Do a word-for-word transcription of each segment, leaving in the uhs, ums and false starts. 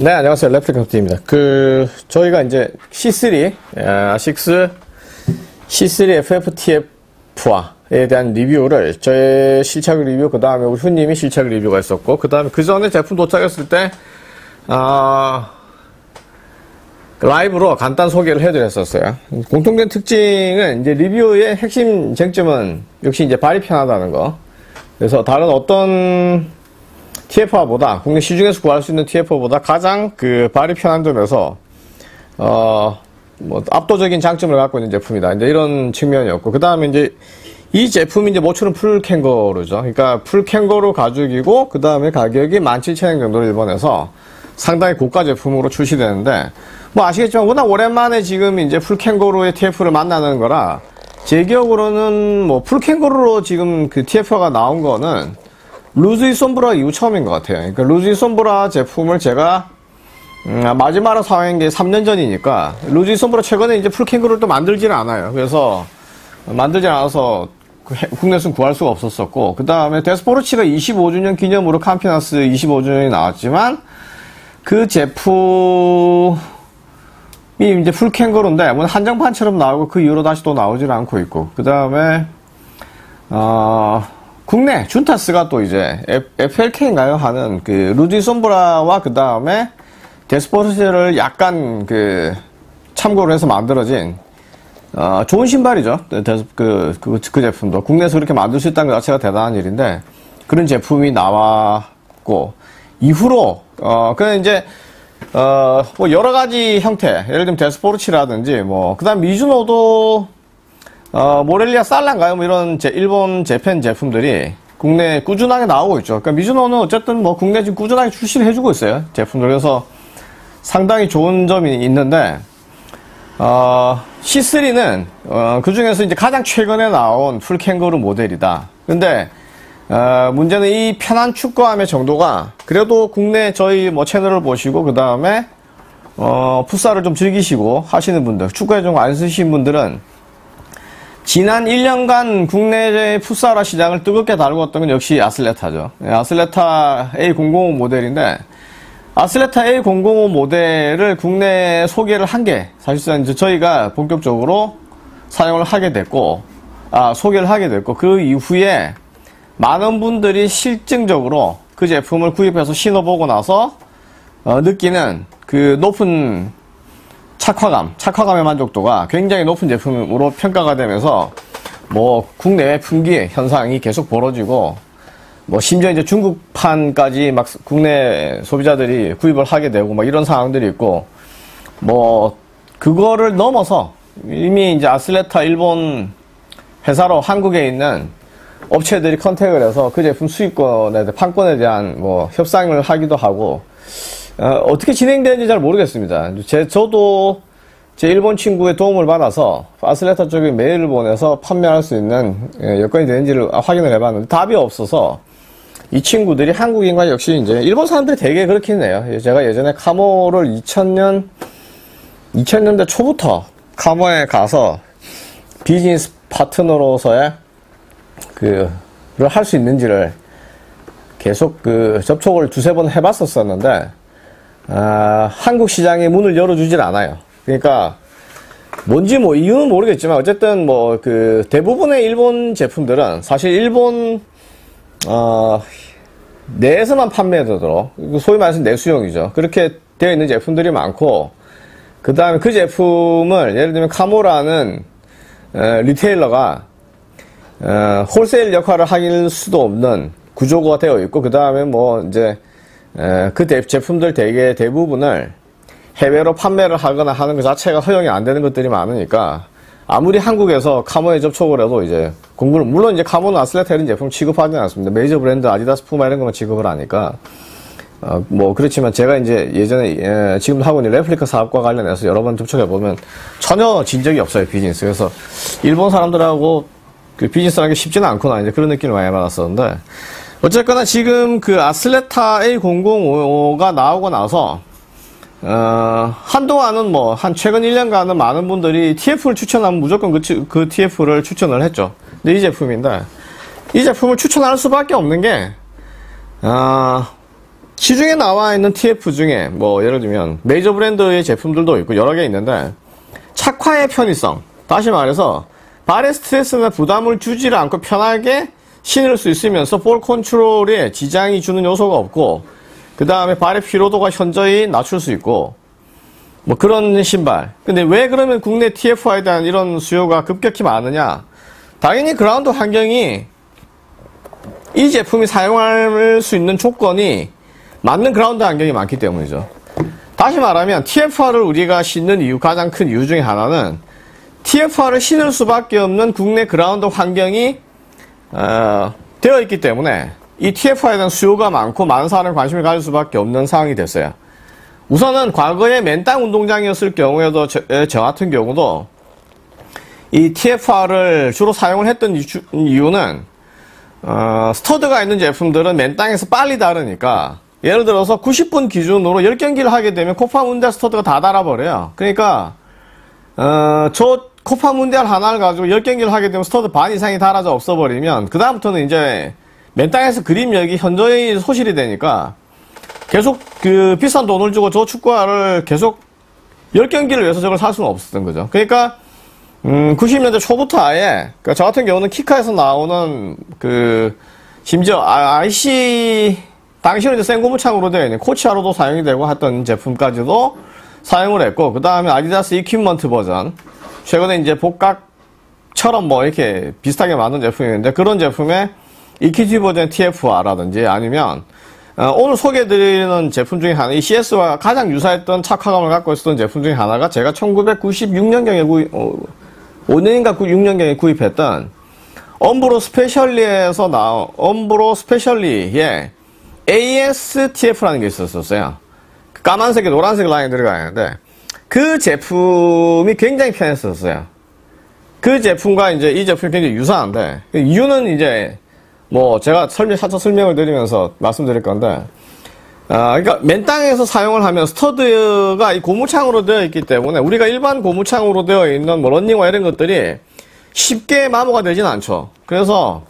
네, 안녕하세요. 레플리카입니다. 그, 저희가 이제 씨 쓰리, 아, 육, 씨 쓰리 에프에프티에프에 대한 리뷰를, 저의 실착 리뷰, 그 다음에 우리 훈님이 실착 리뷰가 있었고, 그 다음에 그 전에 제품 도착했을 때, 아, 라이브로 간단 소개를 해드렸었어요. 공통된 특징은 이제 리뷰의 핵심 쟁점은 역시 이제 발이 편하다는 거. 그래서 다른 어떤 티에프아보다, 국내 시중에서 구할 수 있는 티에프아보다 가장 그 발이 편한 점에서, 어, 뭐, 압도적인 장점을 갖고 있는 제품이다. 이제 이런 측면이었고, 그 다음에 이제 이 제품이 이제 모처럼 풀 캥거루죠. 그러니까 풀 캥거루 가죽이고, 그 다음에 가격이 만 칠천 원 정도로 일본에서 상당히 고가 제품으로 출시되는데, 뭐 아시겠지만 워낙 오랜만에 지금 이제 풀 캥거루의 티에프를 만나는 거라, 제 기억으로는 뭐 풀 캥거루로 지금 그 티에프가 나온 거는 루즈이 솜브라 이후 처음인 것 같아요. 그러니까 루즈이 솜브라 제품을 제가 음, 마지막으로 사용한 게 삼 년 전이니까 루즈이 솜브라 최근에 이제 풀 캥거루를 또 만들지는 않아요. 그래서 만들지 않아서 국내에서는 구할 수가 없었었고, 그 다음에 데스포르치가 이십오 주년 기념으로 캄피나스 이십오 주년이 나왔지만 그 제품이 이제 풀 캥거루인데 뭐 한정판처럼 나오고 그 이후로 다시 또 나오질 않고 있고, 그 다음에 어 국내 준타스가 또 이제 에프엘케이인가요? 하는 그 루즈이 솜브라와 그 다음에 데스포르치를 약간 그 참고로 해서 만들어진 어 좋은 신발이죠. 그, 그, 그, 그 제품도 국내에서 그렇게 만들 수 있다는 것 자체가 대단한 일인데, 그런 제품이 나왔고 이후로 어 그냥 이제 어 뭐 여러 가지 형태, 예를 들면 데스포르치라든지 뭐 그다음 미즈노도 어, 모렐리아 살란가요? 뭐 이런 제, 일본 재팬 제품들이 국내에 꾸준하게 나오고 있죠. 그러니까 미즈노는 어쨌든 뭐 국내에 지금 꾸준하게 출시를 해주고 있어요. 제품들. 그래서 상당히 좋은 점이 있는데, 어, 씨 쓰리는, 어, 그 중에서 이제 가장 최근에 나온 풀 캥거루 모델이다. 근데, 어, 문제는 이 편한 축구함의 정도가 그래도 국내 저희 뭐 채널을 보시고, 그 다음에, 어, 풋살을 좀 즐기시고 하시는 분들, 축구에 좀 안 쓰신 분들은 지난 일 년간 국내 풋살화 시장을 뜨겁게 다루었던 건 역시 아슬레타죠. 아슬레타 에이 공공오 모델인데, 아슬레타 에이 공공오 모델을 국내 소개를 한 게 사실상 이제 저희가 본격적으로 사용을 하게 됐고, 아, 소개를 하게 됐고, 그 이후에 많은 분들이 실증적으로 그 제품을 구입해서 신어보고 나서 어, 느끼는 그 높은 착화감, 착화감의 만족도가 굉장히 높은 제품으로 평가가 되면서 뭐 국내외 품귀 현상이 계속 벌어지고, 뭐 심지어 이제 중국판까지 막 국내 소비자들이 구입을 하게 되고 막 이런 상황들이 있고, 뭐 그거를 넘어서 이미 이제 아슬레타 일본 회사로 한국에 있는 업체들이 컨택을 해서 그 제품 수입권에 대한 판권에 대한 뭐 협상을 하기도 하고, 어, 어떻게 진행되는지 잘 모르겠습니다. 제, 저도 제 일본 친구의 도움을 받아서 아슬레타 쪽에 메일을 보내서 판매할 수 있는 여건이 되는지를 확인을 해봤는데 답이 없어서, 이 친구들이 한국인과 역시 이제 일본 사람들이 되게 그렇긴 해요. 제가 예전에 카모를 이천 년, 이천 년대 초부터 카모에 가서 비즈니스 파트너로서의 그, 를 할 수 있는지를 계속 그 접촉을 두세 번 해봤었었는데, 아, 한국 시장에 문을 열어주질 않아요. 그러니까 뭔지 뭐 이유는 모르겠지만 어쨌든 뭐 그 대부분의 일본 제품들은 사실 일본 어 내에서만 판매되도록, 소위 말해서 내수용이죠. 그렇게 되어 있는 제품들이 많고, 그 다음에 그 제품을 예를 들면 카모라는 에, 리테일러가 에, 홀세일 역할을 할 수도 없는 구조가 되어 있고, 그 다음에 뭐 이제 에, 그 대, 제품들 대개 대부분을 해외로 판매를 하거나 하는 것 자체가 허용이 안 되는 것들이 많으니까, 아무리 한국에서 카모에 접촉을 해도 이제 공부를, 물론 이제 카모는 아슬레타 이런 제품 취급하지 않습니다. 메이저 브랜드 아디다스, 푸마 이런 것만 취급을 하니까, 어, 뭐 그렇지만 제가 이제 예전에 예, 지금 하고 있는 레플리카 사업과 관련해서 여러 번 접촉해 보면 전혀 진 적이 없어요, 비즈니스. 그래서 일본 사람들하고 그 비즈니스하는 게 쉽지는 않구나, 이제 그런 느낌을 많이 받았었는데, 어쨌거나 지금 그 아슬레타 에이 공공오가 나오고 나서 어, 한동안은 뭐, 한 최근 일 년간은 많은 분들이 티에프를 추천하면 무조건 그, 그 티에프를 추천을 했죠. 근데 이 제품인데, 이 제품을 추천할 수밖에 없는 게, 어, 시중에 나와 있는 티에프 중에 뭐 예를 들면 메이저 브랜드의 제품들도 있고 여러 개 있는데 착화의 편의성, 다시 말해서 발에 스트레스나 부담을 주지를 않고 편하게 신을 수 있으면서 볼 컨트롤에 지장이 주는 요소가 없고 그 다음에 발의 피로도가 현저히 낮출 수 있고 뭐 그런 신발. 근데 왜 그러면 국내 티에프아이에 대한 이런 수요가 급격히 많으냐? 당연히 그라운드 환경이 이 제품이 사용할 수 있는 조건이 맞는 그라운드 환경이 많기 때문이죠. 다시 말하면 티에프아를 우리가 신는 이유, 가장 큰 이유 중에 하나는 티에프아를 신을 수밖에 없는 국내 그라운드 환경이 어, 되어 있기 때문에 이 티에프아에 대한 수요가 많고 많은 사람이 관심을 가질 수밖에 없는 상황이 됐어요. 우선은 과거에 맨땅 운동장이었을 경우에도 저, 저 같은 경우도 이 티에프아를 주로 사용을 했던 이유는 어, 스터드가 있는 제품들은 맨땅에서 빨리 다르니까 예를 들어서 구십 분 기준으로 십 경기를 하게 되면 코파 문디알 스터드가 다 달아버려요. 그러니까 어, 저 코파 문디알 하나를 가지고 십 경기를 하게 되면 스터드 반 이상이 달아져 없어버리면 그 다음부터는 이제 맨땅에서 그립력이 현저히 소실이 되니까 계속 그 비싼 돈을 주고 저 축구화를 계속 십 경기를 위해서 저걸 살 수는 없었던 거죠. 그러니까 음, 구십 년대 초부터 아예, 그러니까 저 같은 경우는 키카에서 나오는, 그, 심지어 아이씨, 당시는 이제 생고무창으로 되어 있는 코치아로도 사용이 되고 했던 제품까지도 사용을 했고, 그 다음에 아디다스 이퀴먼트 버전, 최근에 이제 복각처럼 뭐 이렇게 비슷하게 만든 제품이 있는데, 그런 제품의 이퀴티 버전 티에프아라든지 아니면, 어, 오늘 소개해드리는 제품 중에 하나, 이 씨에스와 가장 유사했던 착화감을 갖고 있었던 제품 중에 하나가 제가 천구백구십육 년경에 구입, 어, 오 년인가 육 년경에 구입했던 엄브로 스페셜리에서 나온 엄브로 스페셜리의 에이에스티에프라는 게 있었어요. 까만색에 노란색 라인이 들어가 있는데 그 제품이 굉장히 편했었어요. 그 제품과 이제 이 제품이 굉장히 유사한데 이유는 이제 뭐 제가 설명 살짝 설명을 드리면서 말씀드릴 건데 아, 그러니까 맨 땅에서 사용을 하면 스터드가 이 고무창으로 되어 있기 때문에 우리가 일반 고무창으로 되어 있는 뭐 런닝화 이런 것들이 쉽게 마모가 되진 않죠. 그래서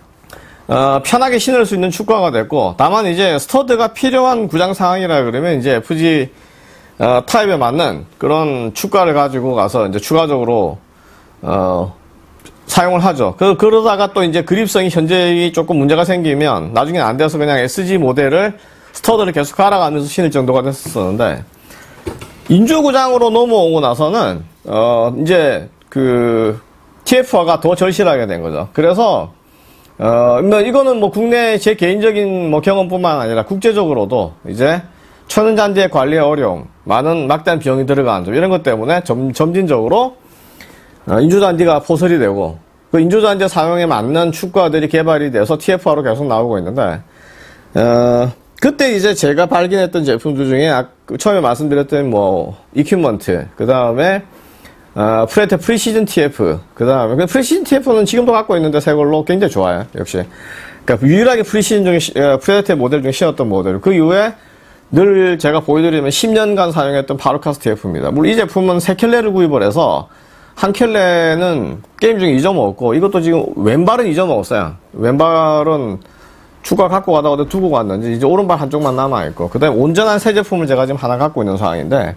어, 편하게 신을 수 있는 축구화가 됐고 다만 이제 스터드가 필요한 구장 상황이라 그러면 이제 에프지 어, 타입에 맞는 그런 축구화를 가지고 가서 이제 추가적으로 어, 사용을 하죠. 그, 그러다가 또 이제 그립성이 현저히 조금 문제가 생기면 나중에 안 돼서 그냥 에스지 모델을 스터드를 계속 갈아가면서 신을 정도가 됐었는데 인조구장으로 넘어오고 나서는 어 이제 그 티에프아가 더 절실하게 된 거죠. 그래서 어 이거는 뭐 국내 제 개인적인 뭐 경험뿐만 아니라 국제적으로도 이제 천연잔디의 관리의 어려움, 많은 막대한 비용이 들어가는 점 이런 것 때문에 점, 점진적으로 어, 인조잔디가 포설이 되고 그 인조잔디 사용에 맞는 축구화들이 개발이 돼서 티에프아로 계속 나오고 있는데 어. 그때 이제 제가 발견했던 제품들 중에 처음에 말씀드렸던 뭐 이퀴먼트 그 다음에 어, 프레테 프리시즌 티에프 그 다음에 프리시즌 티에프는 지금도 갖고 있는데 새 걸로 굉장히 좋아요. 역시 그러니까 유일하게 프리시즌 중에 프레테 모델 중에 신었던 모델 그 이후에 늘 제가 보여드리면 십 년간 사용했던 바루카스 티에프입니다. 물론 이 제품은 세 켤레를 구입을 해서 한 켤레는 게임 중에 잊어먹었고 이것도 지금 왼발은 잊어먹었어요. 왼발은 축구화 갖고 가다가 두고 갔는지 이제 오른발 한쪽만 남아있고 그 다음에 온전한 새 제품을 제가 지금 하나 갖고 있는 상황인데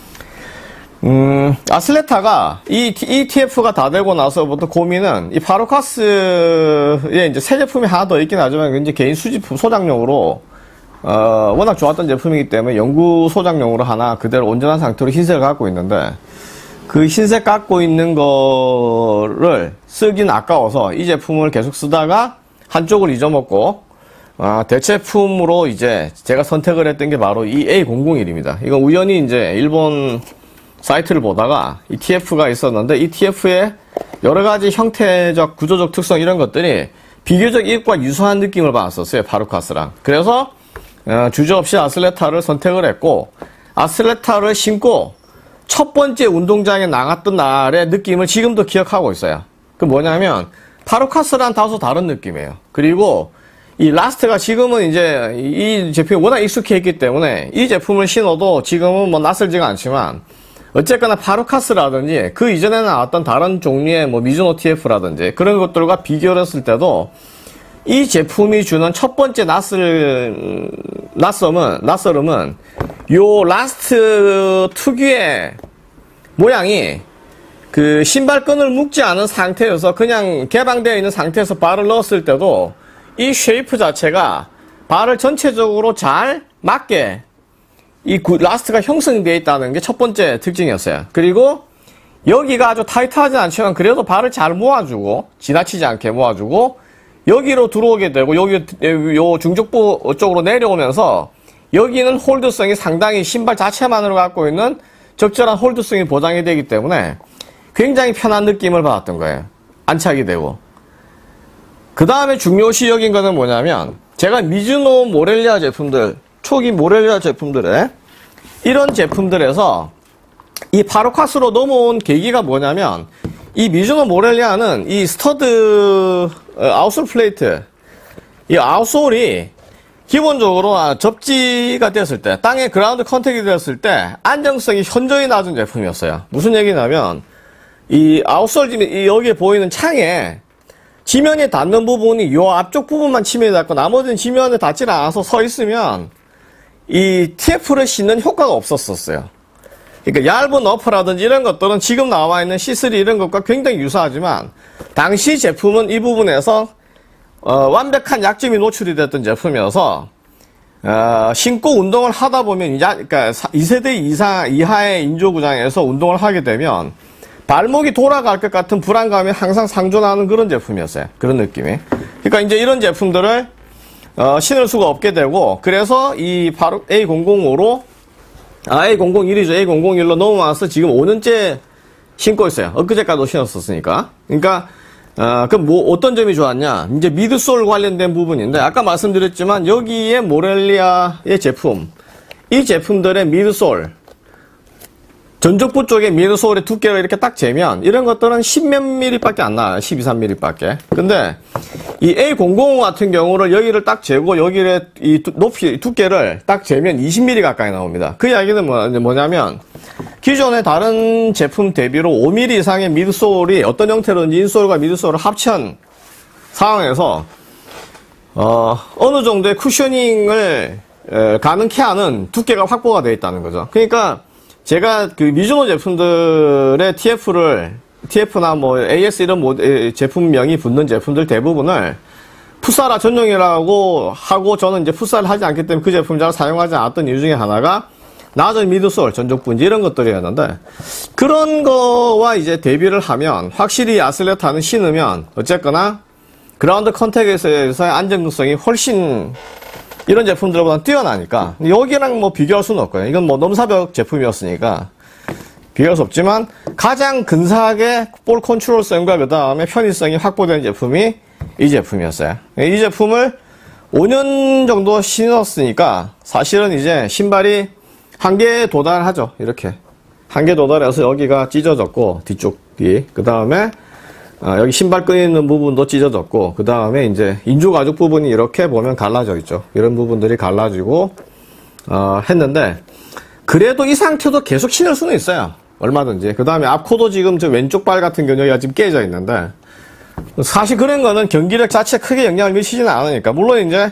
음 아슬레타가 이, 이 티에프가 다 되고 나서부터 고민은 이 바루카스에 이제 새 제품이 하나 더 있긴 하지만 이제 개인 수집품 소장용으로 어 워낙 좋았던 제품이기 때문에 연구 소장용으로 하나 그대로 온전한 상태로 흰색을 갖고 있는데 그 흰색 갖고 있는 거를 쓰긴 아까워서 이 제품을 계속 쓰다가 한쪽을 잊어먹고 아, 대체품으로 이제 제가 선택을 했던 게 바로 이 에이 공공일입니다. 이건 우연히 이제 일본 사이트를 보다가 이 티에프가 있었는데 이 티에프의 여러 가지 형태적, 구조적 특성 이런 것들이 비교적 이것과 유사한 느낌을 받았었어요. 바루카스랑. 그래서 어, 주저없이 아슬레타를 선택을 했고 아슬레타를 신고 첫 번째 운동장에 나갔던 날의 느낌을 지금도 기억하고 있어요. 그 뭐냐면 바루카스랑 다소 다른 느낌이에요. 그리고 이 라스트가 지금은 이제 이 제품이 워낙 익숙해 있기 때문에 이 제품을 신어도 지금은 뭐 낯설지가 않지만 어쨌거나 바루카스라든지 그 이전에 나왔던 다른 종류의 뭐 미즈노 티에프라든지 그런 것들과 비교를 했을 때도 이 제품이 주는 첫 번째 낯을, 낯섦은, 낯설음은, 요 라스트 특유의 모양이, 그, 신발끈을 묶지 않은 상태여서 그냥 개방되어 있는 상태에서 발을 넣었을 때도, 이 쉐이프 자체가 발을 전체적으로 잘 맞게, 이 라스트가 형성되어 있다는 게 첫 번째 특징이었어요. 그리고, 여기가 아주 타이트하지 않지만, 그래도 발을 잘 모아주고, 지나치지 않게 모아주고, 여기로 들어오게 되고 여기 요 중족부 쪽으로 내려오면서 여기는 홀드성이 상당히 신발 자체만으로 갖고 있는 적절한 홀드성이 보장이 되기 때문에 굉장히 편한 느낌을 받았던 거예요. 안착이 되고. 그 다음에 중요시 여긴 거는 뭐냐면 제가 미즈노 모렐리아 제품들, 초기 모렐리아 제품들에 이런 제품들에서 이 파로카스로 넘어온 계기가 뭐냐면 이 미즈노 모렐리아는 이 스터드 아웃솔 플레이트, 이 아웃솔이 기본적으로 접지가 됐을 때, 땅에 그라운드 컨택이 되었을 때 안정성이 현저히 낮은 제품이었어요. 무슨 얘기냐면 이 아웃솔 이 여기에 보이는 창에 지면에 닿는 부분이 이 앞쪽 부분만 침해에 닿고 나머지는 지면에 닿지 않아서 서 있으면 이 티에프를 신는 효과가 없었었어요. 그러니까 얇은 어퍼라든지 이런 것들은 지금 나와 있는 씨 쓰리 이런 것과 굉장히 유사하지만 당시 제품은 이 부분에서 어, 완벽한 약점이 노출이 됐던 제품이어서 어, 신고 운동을 하다 보면 이제 그러니까 이 세대 이상 이하의 인조구장에서 운동을 하게 되면 발목이 돌아갈 것 같은 불안감이 항상 상존하는 그런 제품이었어요. 그런 느낌이. 그러니까 이제 이런 제품들을 어, 신을 수가 없게 되고 그래서 이 바로 에이 공공오로 아, 에이 공공일이죠. 에이 공공일로 넘어와서 지금 오 년째 신고 있어요. 엊그제까지도 신었었으니까. 그러니까, 어, 그럼 뭐, 어떤 점이 좋았냐? 이제 미드솔 관련된 부분인데, 아까 말씀드렸지만, 여기에 모렐리아의 제품, 이 제품들의 미드솔, 전족부 쪽에 미드솔의 두께를 이렇게 딱 재면, 이런 것들은 십몇 밀리밖에 안 나와요. 십이, 삼 밀리밖에. 근데, 이 에이 공공오 같은 경우를 여기를 딱 재고 여기를 이 높이 두께를 딱 재면 이십 밀리 가까이 나옵니다. 그 이야기는 뭐냐면 기존의 다른 제품 대비로 오 밀리 이상의 미드솔이 어떤 형태로든지 인솔과 미드솔을 합친 상황에서 어, 어느 정도의 쿠셔닝을 에, 가능케 하는 두께가 확보가 되어 있다는 거죠. 그러니까 제가 그 미즈노 제품들의 티에프를 티에프나 뭐 에이에스 이런 모, 제품명이 붙는 제품들 대부분을 풋사라 전용이라고 하고 저는 이제 풋사를 하지 않기 때문에 그 제품 잘 사용하지 않았던 이유 중에 하나가 낮은 미드솔, 전족부 이런 것들이었는데 그런 거와 이제 대비를 하면 확실히 아슬레타는 신으면 어쨌거나 그라운드 컨택에서의 안정성이 훨씬 이런 제품들보다 뛰어나니까 여기랑 뭐 비교할 수는 없고요. 이건 뭐 넘사벽 제품이었으니까 비교할 수 없지만 가장 근사하게 볼 컨트롤성과 그 다음에 편의성이 확보된 제품이 이 제품이었어요. 이 제품을 오 년 정도 신었으니까 사실은 이제 신발이 한계에 도달하죠. 이렇게 한계 도달해서 여기가 찢어졌고 뒤쪽이 그 다음에 아, 여기 신발 끈 있는 부분도 찢어졌고 그 다음에 이제 인조 가죽 부분이 이렇게 보면 갈라져 있죠. 이런 부분들이 갈라지고 어, 했는데 그래도 이 상태도 계속 신을 수는 있어요. 얼마든지. 그 다음에 앞코도 지금 저 왼쪽 발 같은 경우가 지금 깨져 있는데 사실 그런 거는 경기력 자체에 크게 영향을 미치지는 않으니까 물론 이제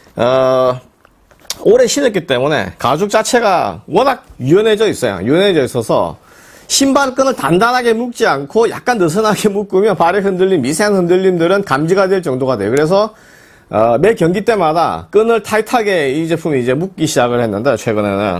어, 오래 신었기 때문에 가죽 자체가 워낙 유연해져 있어요. 유연해져 있어서 신발끈을 단단하게 묶지 않고 약간 느슨하게 묶으면 발의 흔들림, 미세한 흔들림들은 감지가 될 정도가 돼요. 그래서 어, 매 경기 때마다 끈을 타이트하게 이 제품이 이제 묶기 시작을 했는데 최근에는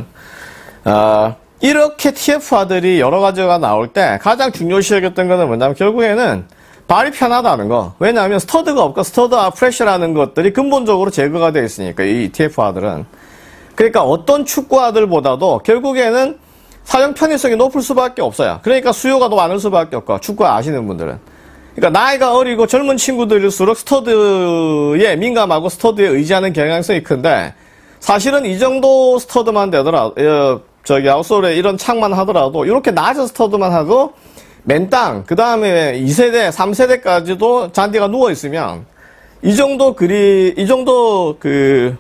어, 이렇게 티에프화들이 여러 가지가 나올 때 가장 중요시 여겼던 거는 뭐냐면 결국에는 발이 편하다는 거. 왜냐하면 스터드가 없고 스터드와 프레셔라는 것들이 근본적으로 제거가 되어 있으니까 이 티에프화들은. 그러니까 어떤 축구화들보다도 결국에는 사용 편의성이 높을 수밖에 없어요. 그러니까 수요가 더 많을 수밖에 없고 축구 아시는 분들은. 그러니까 나이가 어리고 젊은 친구들일수록 스터드에 민감하고 스터드에 의지하는 경향성이 큰데 사실은 이 정도 스터드만 되더라도 저기 아웃솔에 이런 창만 하더라도 이렇게 낮은 스터드만 하도 맨땅 그 다음에 이 세대, 삼 세대까지도 잔디가 누워 있으면 이 정도 그리 이 정도 그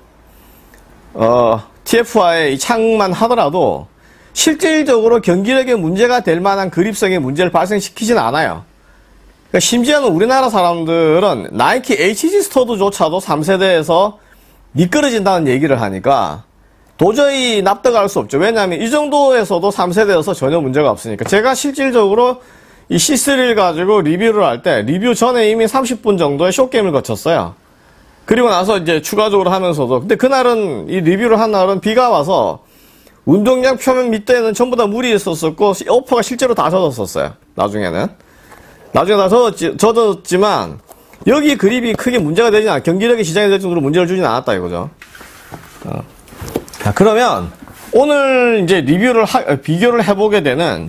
어, 티에프화의 이 창만 하더라도 실질적으로 경기력에 문제가 될 만한 그립성의 문제를 발생시키진 않아요. 그러니까 심지어는 우리나라 사람들은 나이키 에이치지 스토어조차도 삼 세대에서 미끄러진다는 얘기를 하니까 도저히 납득할 수 없죠. 왜냐하면 이 정도에서도 삼 세대여서 전혀 문제가 없으니까. 제가 실질적으로 이 씨 쓰리를 가지고 리뷰를 할 때 리뷰 전에 이미 삼십 분 정도의 쇼게임을 거쳤어요. 그리고 나서 이제 추가적으로 하면서도, 근데 그날은 이 리뷰를 한 날은 비가 와서 운동장 표면 밑에는 전부 다 물이 있었었고 어퍼가 실제로 다 젖었었어요. 나중에는 나중에 다 젖었지, 젖었지만 여기 그립이 크게 문제가 되진 않아. 경기력이 지장이 될 정도로 문제를 주진 않았다 이거죠. 어. 자, 그러면 오늘 이제 리뷰를 하, 비교를 해보게 되는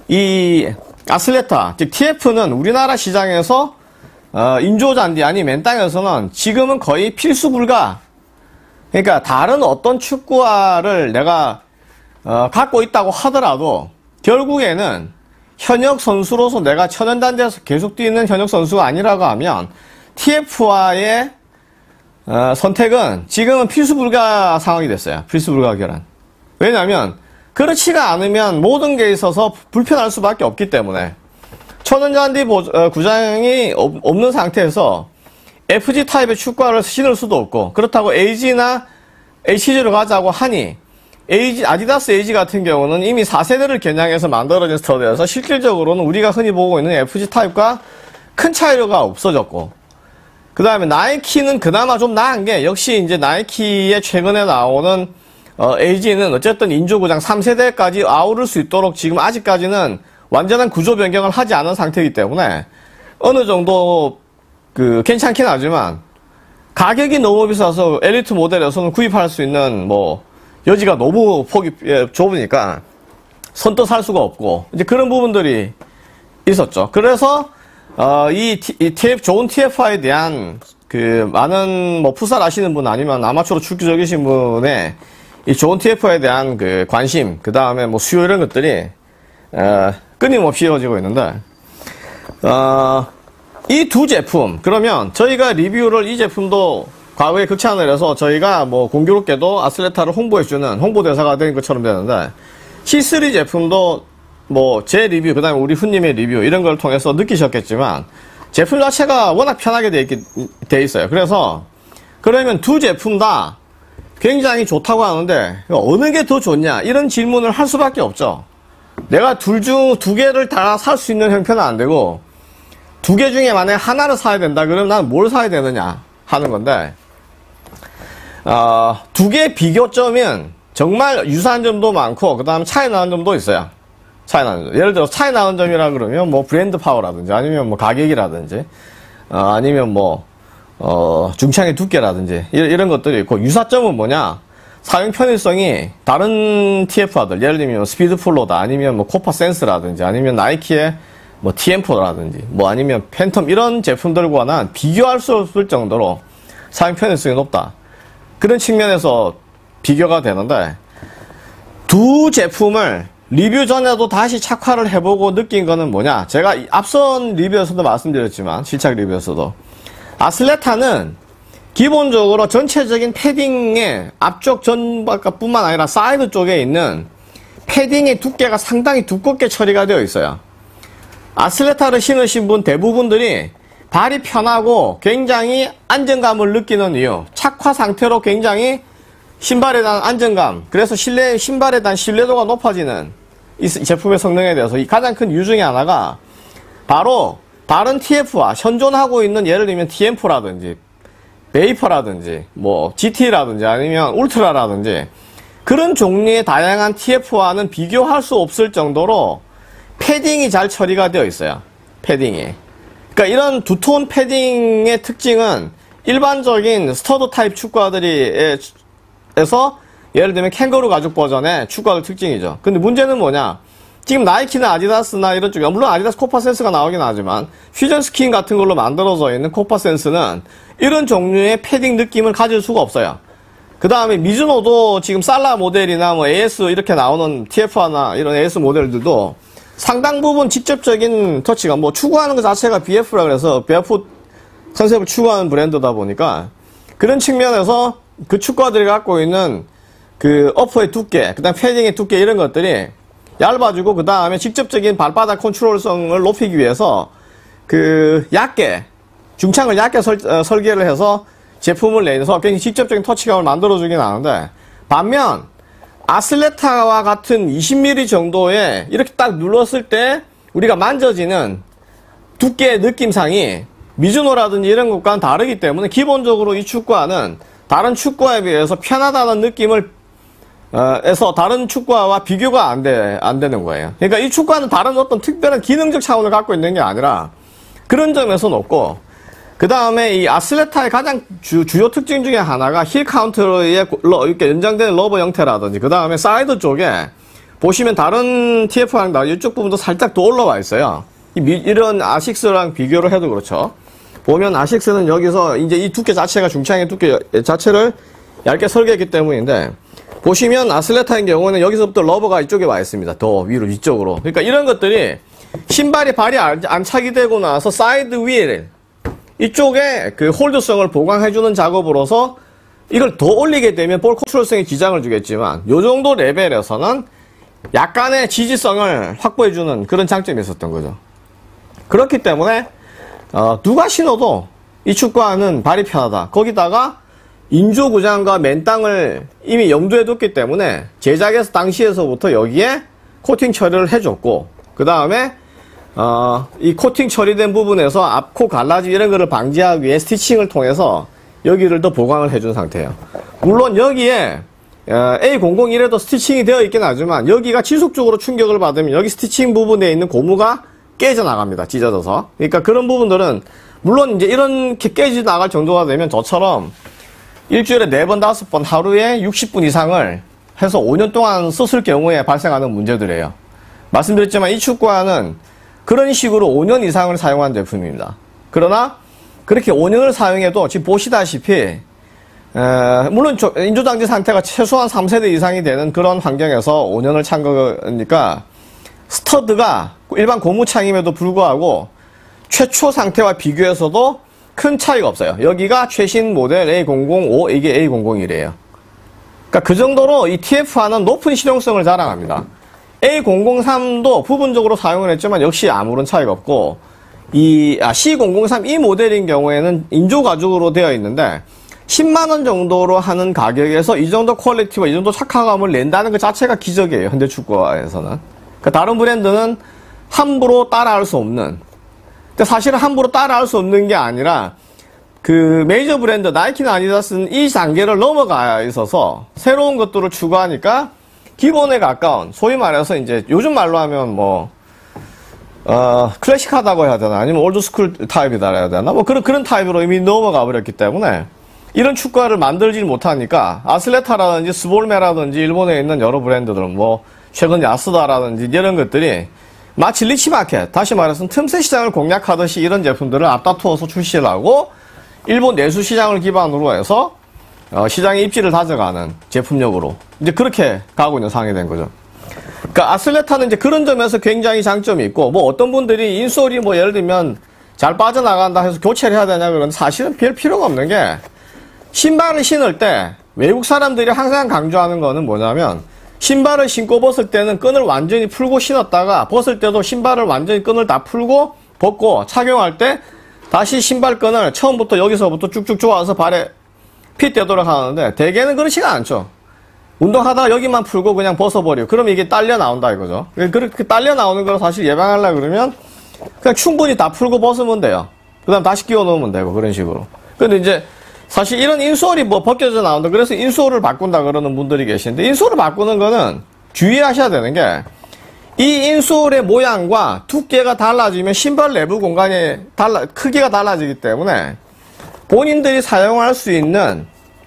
이 아슬레타, 즉 티에프는 우리나라 시장에서 어, 인조잔디 아니 맨 땅에서는 지금은 거의 필수 불가. 그러니까 다른 어떤 축구화를 내가 어, 갖고 있다고 하더라도 결국에는 현역 선수로서 내가 천연단대에서 계속 뛰는 현역 선수가 아니라고 하면 티에프와의 어, 선택은 지금은 필수 불가 상황이 됐어요. 필수 불가 결혼. 왜냐하면 그렇지가 않으면 모든 게 있어서 불편할 수밖에 없기 때문에 천연잔디 어, 구장이 없는 상태에서 에프지 타입의 축구화를 신을 수도 없고, 그렇다고 에이지나 에이치지를 가자고 하니 에이지, 아디다스 에이지 같은 경우는 이미 사 세대를 겨냥해서 만들어진 스터드여서 실질적으로는 우리가 흔히 보고 있는 에프지 타입과 큰 차이가 없어졌고, 그 다음에 나이키는 그나마 좀 나은 게 역시 이제 나이키의 최근에 나오는 어, 에이지는 어쨌든 인조구장 삼 세대까지 아우를 수 있도록 지금 아직까지는 완전한 구조 변경을 하지 않은 상태이기 때문에 어느 정도 그 괜찮긴 하지만 가격이 너무 비싸서 엘리트 모델에서는 구입할 수 있는 뭐 여지가 너무 폭이 좁으니까 선뜻 살 수가 없고 이제 그런 부분들이 있었죠. 그래서 어, 이, 이 티에프, 좋은 티에프아이에 대한 그 많은 뭐 풋살 아시는 분 아니면 아마추어로 축구적이신 분의 이 좋은 티에프아이에 대한 그 관심, 그 다음에 뭐 수요 이런 것들이 어, 끊임없이 이어지고 있는데 어, 이 두 제품, 그러면 저희가 리뷰를 이 제품도 과거에 극찬을 해서 저희가 뭐 공교롭게도 아슬레타를 홍보해주는 홍보대사가 된 것처럼 되는데 씨 쓰리 제품도 뭐 제 리뷰, 그 다음에 우리 훈님의 리뷰 이런 걸 통해서 느끼셨겠지만 제품 자체가 워낙 편하게 돼, 있, 돼 있어요. 그래서 그러면 두 제품 다 굉장히 좋다고 하는데 어느 게 더 좋냐 이런 질문을 할 수밖에 없죠. 내가 둘 중 두 개를 다 살 수 있는 형편은 안 되고 두 개 중에 만약에 하나를 사야 된다 그러면 난 뭘 사야 되느냐 하는 건데 어, 두 개의 비교점은 정말 유사한 점도 많고 그 다음 차이 나는 점도 있어요. 차이 나는 점. 예를 들어 차이 나는 점이라 그러면 뭐 브랜드 파워라든지 아니면 뭐 가격이라든지 어, 아니면 뭐 어, 중창의 두께라든지 이런, 이런 것들이 있고 유사점은 뭐냐? 사용 편의성이 다른 티에프화들 예를 들면 스피드 플로다 아니면 뭐 코파 센스라든지 아니면 나이키의 뭐 티엠포라든지 뭐 아니면 팬텀 이런 제품들과는 비교할 수 없을 정도로 사용 편의성이 높다. 그런 측면에서 비교가 되는데 두 제품을 리뷰 전에도 다시 착화를 해보고 느낀 거는 뭐냐? 제가 앞선 리뷰에서도 말씀드렸지만 실착 리뷰에서도 아슬레타는 기본적으로 전체적인 패딩의 앞쪽 전바깥뿐만 아니라 사이드 쪽에 있는 패딩의 두께가 상당히 두껍게 처리가 되어 있어요. 아슬레타를 신으신 분 대부분들이 발이 편하고 굉장히 안정감을 느끼는 이유, 착화 상태로 굉장히 신발에 대한 안정감, 그래서 실내, 신발에 대한 신뢰도가 높아지는 이 제품의 성능에 대해서 이 가장 큰 이유 중에 하나가 바로 다른 티에프와 현존하고 있는 예를 들면 티엠포라든지 베이퍼라든지 뭐 지티라든지 아니면 울트라라든지 그런 종류의 다양한 티에프와는 비교할 수 없을 정도로 패딩이 잘 처리가 되어 있어요. 패딩이. 그러니까 이런 두톤 패딩의 특징은 일반적인 스터드 타입 축구화들이 에서 예를 들면 캥거루 가죽 버전의 축구화들 특징이죠. 근데 문제는 뭐냐? 지금 나이키나 아디다스나 이런 쪽에 물론 아디다스 코파센스가 나오긴 하지만 퓨전 스킨 같은 걸로 만들어져 있는 코파센스는 이런 종류의 패딩 느낌을 가질 수가 없어요. 그 다음에 미즈노도 지금 살라 모델이나 뭐 에이에스 이렇게 나오는 티에프나 이런 에이에스 모델들도 상당 부분 직접적인 터치가 뭐 추구하는 것 자체가 비에프라 그래서 비에프 컨셉을 추구하는 브랜드다 보니까 그런 측면에서 그 축구화들이 갖고 있는 그 어퍼의 두께, 그 다음 패딩의 두께 이런 것들이 얇아지고 그 다음에 직접적인 발바닥 컨트롤성을 높이기 위해서 그 얇게 중창을 얇게 설, 어, 설계를 해서 제품을 내서 굉장히 직접적인 터치감을 만들어주긴 하는데, 반면 아슬레타와 같은 이십 밀리미터 정도의 이렇게 딱 눌렀을 때 우리가 만져지는 두께의 느낌상이 미즈노라든지 이런 것과는 다르기 때문에 기본적으로 이 축구화는 다른 축구화에 비해서 편하다는 느낌을 어, 에서 다른 축구화와 비교가 안 돼, 안 되는 거예요. 그러니까 이 축구화는 다른 어떤 특별한 기능적 차원을 갖고 있는 게 아니라 그런 점에서는 없고, 그 다음에 이 아슬레타의 가장 주, 주요 특징 중에 하나가 힐 카운터에 이렇게 연장되는 러버 형태라든지, 그 다음에 사이드 쪽에 보시면 다른 티에프랑 다른 이쪽 부분도 살짝 더 올라와 있어요. 이, 이런 아식스랑 비교를 해도 그렇죠. 보면 아식스는 여기서 이제 이 두께 자체가 중창의 두께 자체를 얇게 설계했기 때문인데, 보시면 아슬레타인 경우는 여기서부터 러버가 이쪽에 와 있습니다. 더 위로, 위쪽으로. 그러니까 이런 것들이 신발이 발이 안착이 되고 나서 사이드 휠 이쪽에 그 홀드성을 보강해주는 작업으로서 이걸 더 올리게 되면 볼 컨트롤성에 지장을 주겠지만, 요 정도 레벨에서는 약간의 지지성을 확보해주는 그런 장점이 있었던 거죠. 그렇기 때문에 어, 누가 신어도 이 축구화는 발이 편하다. 거기다가 인조 구장과 맨땅을 이미 염두에 뒀기 때문에 제작에서 당시에서부터 여기에 코팅 처리를 해줬고, 그 다음에 어, 이 코팅 처리된 부분에서 앞코 갈라지 이런 거를 방지하기 위해 스티칭을 통해서 여기를 더 보강을 해준 상태예요. 물론 여기에 에이 공공일에도 스티칭이 되어 있긴 하지만 여기가 지속적으로 충격을 받으면 여기 스티칭 부분에 있는 고무가 깨져 나갑니다. 찢어져서. 그러니까 그런 부분들은 물론 이제 이렇게 깨져 나갈 정도가 되면 저처럼 일주일에 네 번, 다섯 번 하루에 육십 분 이상을 해서 오 년 동안 썼을 경우에 발생하는 문제들이에요. 말씀드렸지만 이 축구화는 그런 식으로 오 년 이상을 사용한 제품입니다. 그러나 그렇게 오 년을 사용해도 지금 보시다시피 에, 물론 인조장치 상태가 최소한 삼 세대 이상이 되는 그런 환경에서 오 년을 찬 거니까 스터드가 일반 고무창임에도 불구하고 최초 상태와 비교해서도 큰 차이가 없어요. 여기가 최신 모델 에이 공공오, 이게 에이 공공일이에요. 그러니까 그 정도로 이 티에프화는 높은 실용성을 자랑합니다. 에이 공공삼도 부분적으로 사용을 했지만 역시 아무런 차이가 없고, 이 아, 씨 공공삼 이 모델인 경우에는 인조 가죽으로 되어 있는데 십만 원 정도로 하는 가격에서 이 정도 퀄리티와 이 정도 착화감을 낸다는 것 자체가 기적이에요. 현대 축구화에서는. 그러니까 다른 브랜드는 함부로 따라할 수 없는, 근데 사실은 함부로 따라할 수 없는 게 아니라 그 메이저 브랜드 나이키나 아디다스는 이 단계를 넘어가 있어서 새로운 것들을 추구하니까 기본에 가까운, 소위 말해서 이제 요즘 말로 하면 뭐 어, 클래식하다고 해야 되나, 아니면 올드스쿨 타입이다 해야 되나, 뭐 그런 그런 타입으로 이미 넘어가 버렸기 때문에 이런 축구화를 만들지 못하니까 아슬레타라든지 스볼메라든지 일본에 있는 여러 브랜드들, 뭐 최근 야스다라든지 이런 것들이 마치 리치마켓, 다시 말해서 틈새 시장을 공략하듯이 이런 제품들을 앞다투어서 출시를 하고 일본 내수 시장을 기반으로 해서 어, 시장의 입지를 다져가는 제품력으로 이제 그렇게 가고 있는 상황이 된 거죠. 그러니까 아슬레타는 이제 그런 점에서 굉장히 장점이 있고, 뭐 어떤 분들이 인솔이 뭐 예를 들면 잘 빠져나간다 해서 교체를 해야 되냐 그러는데 사실은 별 필요가 없는 게, 신발을 신을 때 외국 사람들이 항상 강조하는 거는 뭐냐면, 신발을 신고 벗을 때는 끈을 완전히 풀고 신었다가 벗을 때도 신발을 완전히 끈을 다 풀고 벗고 착용할 때 다시 신발끈을 처음부터 여기서부터 쭉쭉 조아서 발에 핏되도록 하는데, 대개는 그렇지가 않죠. 운동하다가 여기만 풀고 그냥 벗어버리고 그럼 이게 딸려 나온다 이거죠. 그렇게 딸려 나오는 걸 사실 예방하려고 그러면 그냥 충분히 다 풀고 벗으면 돼요. 그 다음 다시 끼워 넣으면 되고 그런 식으로. 근데 이제 사실 이런 인솔이 뭐 벗겨져 나온다, 그래서 인솔을 바꾼다 그러는 분들이 계시는데, 인솔을 바꾸는 거는 주의하셔야 되는 게, 이 인솔의 모양과 두께가 달라지면 신발 내부 공간이 달라, 크기가 달라지기 때문에 본인들이 사용할 수 있는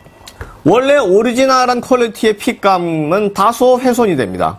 원래 오리지널한 퀄리티의 핏감은 다소 훼손이 됩니다.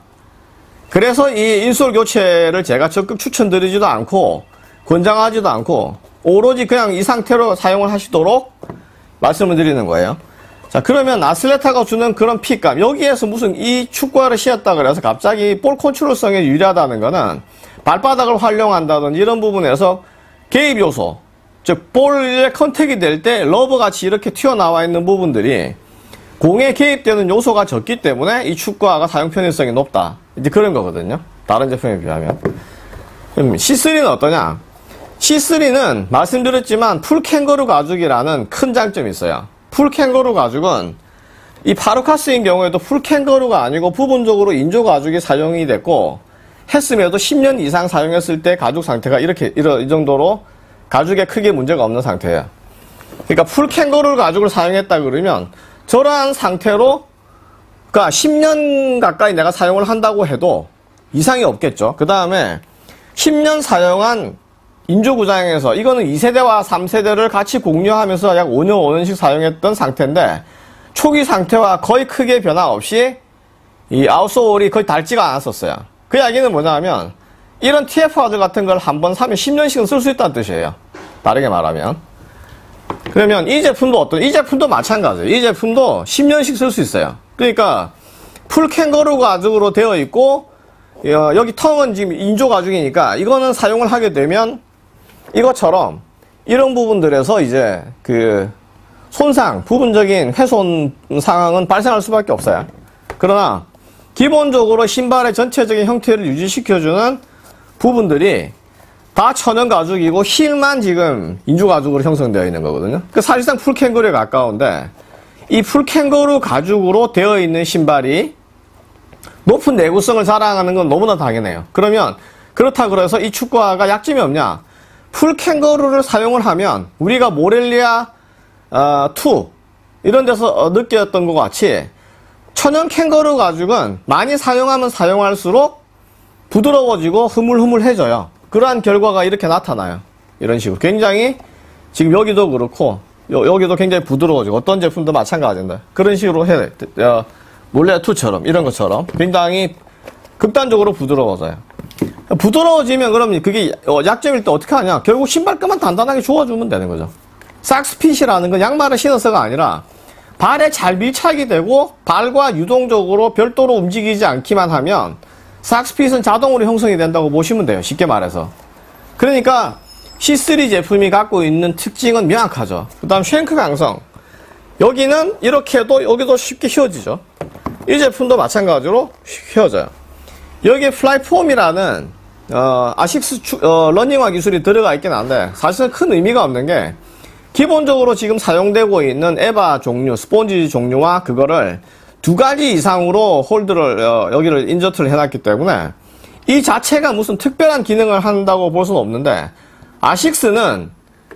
그래서 이 인솔 교체를 제가 적극 추천드리지도 않고 권장하지도 않고 오로지 그냥 이 상태로 사용을 하시도록 말씀을 드리는 거예요. 자, 그러면 아슬레타가 주는 그런 핏감, 여기에서 무슨 이 축구화를 신었다 그래서 갑자기 볼 컨트롤성에 유리하다는 거는 발바닥을 활용한다든지 이런 부분에서 개입 요소, 즉 볼의 컨택이 될 때 러버같이 이렇게 튀어나와 있는 부분들이 공에 개입되는 요소가 적기 때문에 이 축구화가 사용 편의성이 높다, 이제 그런 거거든요. 다른 제품에 비하면. 그럼 씨 쓰리는 어떠냐? 씨 쓰리는 말씀드렸지만 풀캥거루 가죽이라는 큰 장점이 있어요. 풀캥거루 가죽은 이 파루카스인 경우에도 풀캥거루가 아니고 부분적으로 인조 가죽이 사용이 됐고 했음에도 십 년 이상 사용했을 때 가죽 상태가 이렇게 이 정도로 가죽에 크게 문제가 없는 상태예요. 그러니까 풀캥거루 가죽을 사용했다 그러면 저러한 상태로 그러니까 십 년 가까이 내가 사용을 한다고 해도 이상이 없겠죠. 그 다음에 십 년 사용한 인조 구장에서 이거는 이 세대와 삼 세대를 같이 공유하면서 약 오 년, 오 년씩 사용했던 상태인데 초기 상태와 거의 크게 변화 없이 이 아웃솔이 거의 닳지가 않았었어요. 그 이야기는 뭐냐면 이런 티에프 하드 같은 걸 한번 사면 십 년씩은 쓸 수 있다는 뜻이에요. 다르게 말하면. 그러면 이 제품도 어떤, 이 제품도 마찬가지예요. 이 제품도 십 년씩 쓸 수 있어요. 그러니까 풀캥거루 가죽으로 되어 있고 여기 텅은 지금 인조 가죽이니까 이거는 사용을 하게 되면 이것처럼 이런 부분들에서 이제 그 손상, 부분적인 훼손 상황은 발생할 수밖에 없어요. 그러나 기본적으로 신발의 전체적인 형태를 유지시켜주는 부분들이 다 천연 가죽이고 힐만 지금 인조 가죽으로 형성되어 있는 거거든요. 그 사실상 풀캥거루에 가까운데 이 풀캥거루 가죽으로 되어 있는 신발이 높은 내구성을 자랑하는 건 너무나 당연해요. 그러면 그렇다 그래서 이 축구화가 약점이 없냐? 풀캥거루를 사용을 하면 우리가 모렐리아 어, 투 이런 데서 어, 느꼈던 것 같이 천연 캥거루 가죽은 많이 사용하면 사용할수록 부드러워지고 흐물흐물해져요. 그러한 결과가 이렇게 나타나요. 이런 식으로 굉장히 지금 여기도 그렇고 요, 여기도 굉장히 부드러워지고 어떤 제품도 마찬가지인데 그런 식으로 해 어, 몰레 투처럼 이런 것처럼 굉장히 극단적으로 부드러워져요. 부드러워지면 그럼 그게 약점일 때 어떻게 하냐? 결국 신발끈만 단단하게 조아주면 되는 거죠. 삭스핏이라는 건 양말을 신어서가 아니라 발에 잘 밀착이 되고 발과 유동적으로 별도로 움직이지 않기만 하면 삭스핏은 자동으로 형성이 된다고 보시면 돼요. 쉽게 말해서. 그러니까 씨 쓰리 제품이 갖고 있는 특징은 명확하죠. 그 다음 쉔크 강성. 여기는 이렇게 해도 여기도 쉽게 휘어지죠. 이 제품도 마찬가지로 휘어져요. 여기에 플라이폼이라는 어, 아식스 추, 어, 러닝화 기술이 들어가 있긴 한데 사실은 큰 의미가 없는 게 기본적으로 지금 사용되고 있는 에바 종류, 스폰지 종류와 그거를 두 가지 이상으로 홀드를 어, 여기를 인저트를 해놨기 때문에 이 자체가 무슨 특별한 기능을 한다고 볼 수는 없는데 아식스는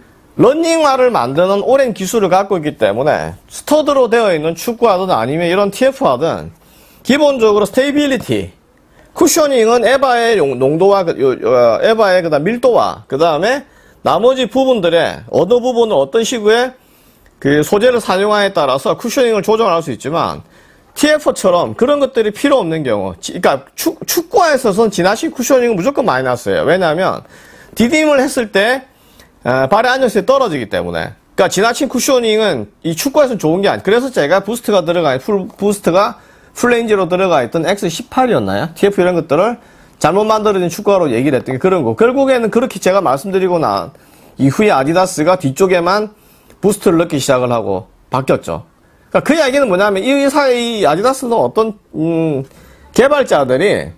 러닝화를 만드는 오랜 기술을 갖고 있기 때문에 스터드로 되어 있는 축구화든 아니면 이런 티에프화든 기본적으로 스테이빌리티, 쿠셔닝은 에바의 농도와 에바의 그다음 밀도와 그 다음에 나머지 부분들의 어느 부분을 어떤 식의 그 소재를 사용하에 따라서 쿠셔닝을 조정할 수 있지만 티에프처럼 그런 것들이 필요 없는 경우, 그러니까 축, 축구화에 있어서는 지나친 쿠셔닝은 무조건 마이너스예요. 왜냐하면 디딤을 했을 때 어, 발에 앉았을 때 떨어지기 때문에. 그러니까 지나친 쿠셔닝은 이 축구화에서는 좋은 게 아니에요. 그래서 제가 부스트가 들어가 있는 풀 부스트가 풀레인지로 들어가 있던 엑스 십팔이었나요? 티에프 이런 것들을 잘못 만들어진 축구화로 얘기를 했던 게 그런 거. 결국에는 그렇게 제가 말씀드리고 난 이후에 아디다스가 뒤쪽에만 부스트를 넣기 시작을 하고 바뀌었죠. 그러니까 그 이야기는 뭐냐면 이 사이 아디다스는 어떤 음, 개발자들이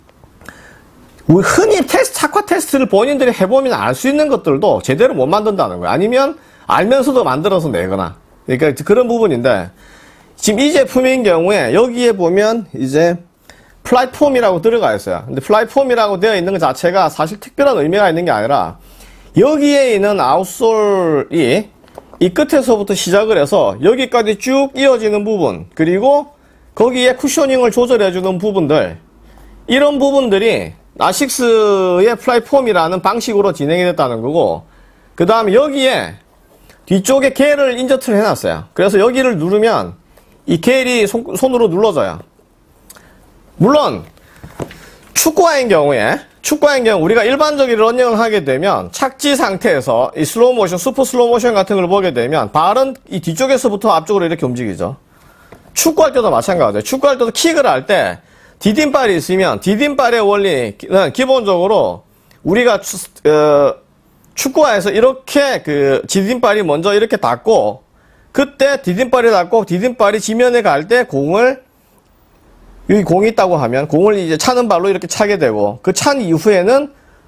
흔히 테스트, 착화 테스트를 본인들이 해보면 알 수 있는 것들도 제대로 못 만든다는 거예요. 아니면 알면서도 만들어서 내거나. 그러니까 그런 부분인데 지금 이 제품인 경우에 여기에 보면 이제 플라이폼이라고 들어가 있어요. 근데 플라이폼이라고 되어 있는 것 자체가 사실 특별한 의미가 있는 게 아니라 여기에 있는 아웃솔이 이 끝에서부터 시작을 해서 여기까지 쭉 이어지는 부분 그리고 거기에 쿠셔닝을 조절해주는 부분들 이런 부분들이 아식스의 플라이폼이라는 방식으로 진행이 됐다는 거고 그 다음에 여기에 뒤쪽에 게일을 인저트를 해놨어요. 그래서 여기를 누르면 이 게일이 손, 손으로 눌러져요. 물론 축구화인 경우에 축구화인 경우 우리가 일반적인 러닝을 하게 되면 착지 상태에서 이 슬로우 모션, 슈퍼 슬로우 모션 같은 걸 보게 되면 발은 이 뒤쪽에서부터 앞쪽으로 이렇게 움직이죠. 축구할 때도 마찬가지예요. 축구할 때도 킥을 할 때 디딤발이 있으면 디딤발의 원리는 기본적으로 우리가 추, 어, 축구화에서 이렇게 그 디딤발이 먼저 이렇게 닿고 그때 디딤발이 닿고 디딤발이 지면에 갈 때 공을 여기 공이 있다고 하면 공을 이제 차는 발로 이렇게 차게 되고 그 찬 이후에는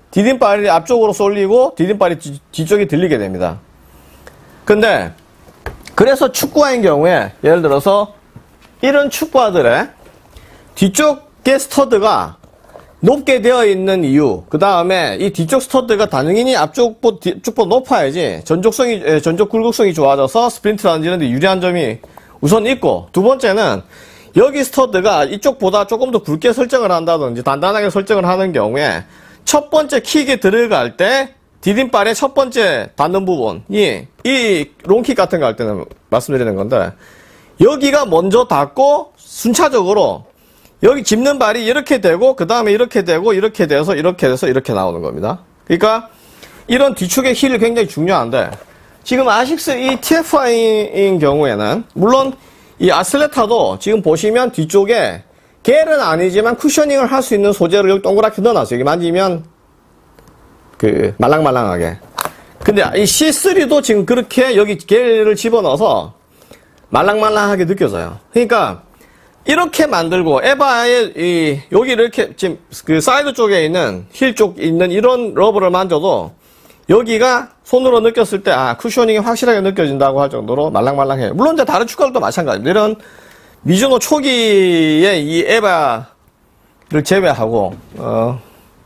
디딤발이 앞쪽으로 쏠리고 디딤발이 뒤, 뒤쪽에 들리게 됩니다. 근데 그래서 축구화인 경우에 예를 들어서 이런 축구화들의 뒤쪽의 스터드가 높게 되어 있는 이유, 그 다음에 이 뒤쪽 스터드가 당연히 앞쪽보다 뒤쪽보다 높아야지 전족성이, 전족 굴곡성이 좋아져서 스프린트 던지는 데 유리한 점이 우선 있고, 두 번째는 여기 스터드가 이쪽보다 조금 더 굵게 설정을 한다든지 단단하게 설정을 하는 경우에 첫 번째 킥에 들어갈 때 디딤발의 첫 번째 닿는 부분이 이 롱킥 같은 거 할 때는 말씀드리는 건데, 여기가 먼저 닿고 순차적으로 여기 짚는 발이 이렇게 되고 그 다음에 이렇게 되고 이렇게 돼서 이렇게 돼서 이렇게 나오는 겁니다. 그러니까 이런 뒤축의 힐이 굉장히 중요한데, 지금 아식스 이 티에프아이인 경우에는 물론 이 아슬레타도 지금 보시면 뒤쪽에 겔은 아니지만 쿠셔닝을 할 수 있는 소재를 여기 동그랗게 넣어놨어요. 여기 만지면 그 말랑말랑하게. 근데 이 씨 쓰리도 지금 그렇게 여기 겔을 집어넣어서 말랑말랑하게 느껴져요. 그러니까 이렇게 만들고 에바의 이 여기 이렇게 지금 그 사이드 쪽에 있는 힐 쪽 있는 이런 러버를 만져도 여기가 손으로 느꼈을 때 아 쿠셔닝이 확실하게 느껴진다고 할 정도로 말랑말랑해요. 물론 이제 다른 축구화도 마찬가지입니다. 이런 미즈노 초기의 이 에바를 제외하고 어